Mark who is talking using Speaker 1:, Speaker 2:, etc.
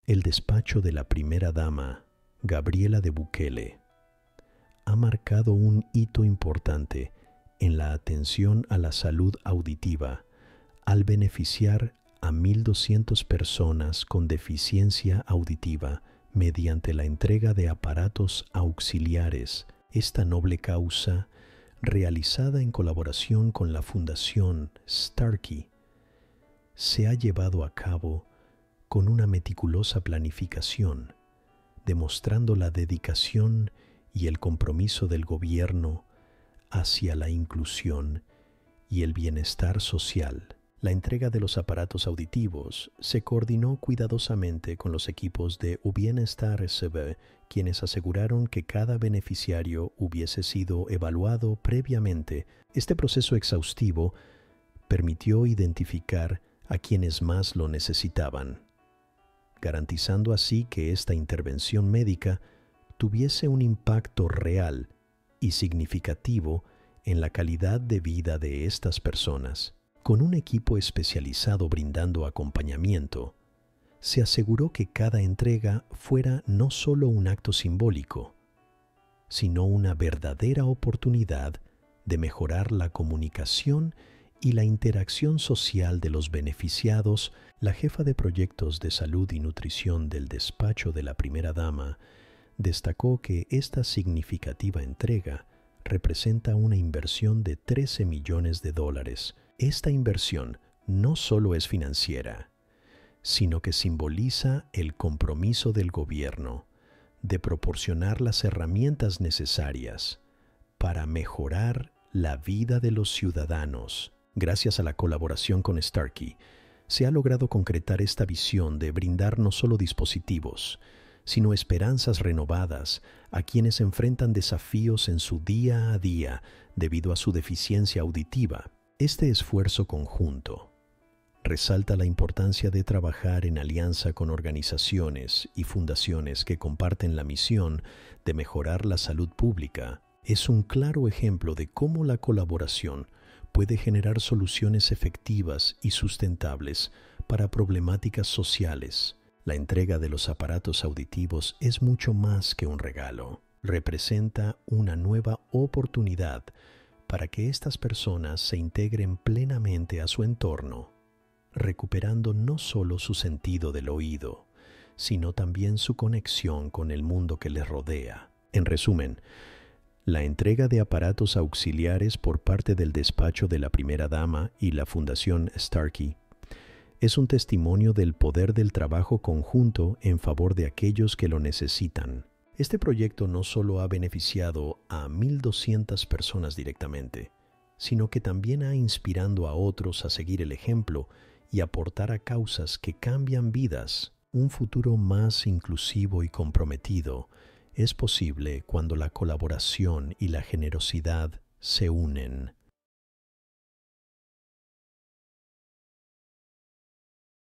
Speaker 1: El despacho de la primera dama, Gabriela de Bukele, ha marcado un hito importante en la atención a la salud auditiva al beneficiar a 1.200 personas con deficiencia auditiva mediante la entrega de aparatos auxiliares. Esta noble causa, realizada en colaboración con la Fundación Starkey, se ha llevado a cabo con una meticulosa planificación, demostrando la dedicación y el compromiso del gobierno hacia la inclusión y el bienestar social. La entrega de los aparatos auditivos se coordinó cuidadosamente con los equipos de Bienestar SB, quienes aseguraron que cada beneficiario hubiese sido evaluado previamente. Este proceso exhaustivo permitió identificar a quienes más lo necesitaban, garantizando así que esta intervención médica tuviese un impacto real y significativo en la calidad de vida de estas personas. Con un equipo especializado brindando acompañamiento, se aseguró que cada entrega fuera no solo un acto simbólico, sino una verdadera oportunidad de mejorar la comunicación y la interacción social de los beneficiados. La jefa de proyectos de salud y nutrición del despacho de la primera dama destacó que esta significativa entrega representa una inversión de $13 millones. Esta inversión no solo es financiera, sino que simboliza el compromiso del gobierno de proporcionar las herramientas necesarias para mejorar la vida de los ciudadanos. Gracias a la colaboración con Starkey, se ha logrado concretar esta visión de brindar no solo dispositivos, sino esperanzas renovadas a quienes enfrentan desafíos en su día a día debido a su deficiencia auditiva. Este esfuerzo conjunto resalta la importancia de trabajar en alianza con organizaciones y fundaciones que comparten la misión de mejorar la salud pública. Es un claro ejemplo de cómo la colaboración puede generar soluciones efectivas y sustentables para problemáticas sociales. La entrega de los aparatos auditivos es mucho más que un regalo. Representa una nueva oportunidad para que estas personas se integren plenamente a su entorno, recuperando no solo su sentido del oído, sino también su conexión con el mundo que les rodea. En resumen, la entrega de aparatos auxiliares por parte del despacho de la primera dama y la Fundación Starkey es un testimonio del poder del trabajo conjunto en favor de aquellos que lo necesitan. Este proyecto no solo ha beneficiado a 1.200 personas directamente, sino que también ha inspirado a otros a seguir el ejemplo y aportar a causas que cambian vidas. Un futuro más inclusivo y comprometido es posible cuando la colaboración y la generosidad se unen.